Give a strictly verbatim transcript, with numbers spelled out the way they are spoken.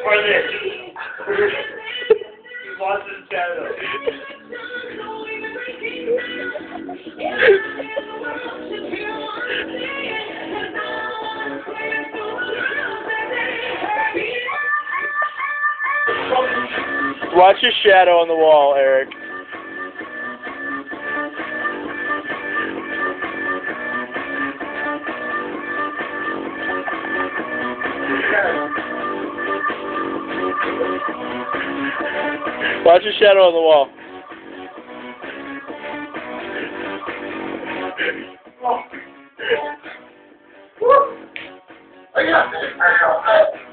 for this. He wants his shadow. Watch your shadow on the wall, Eric. Watch your shadow on the wall. Oh. Woo. I got this.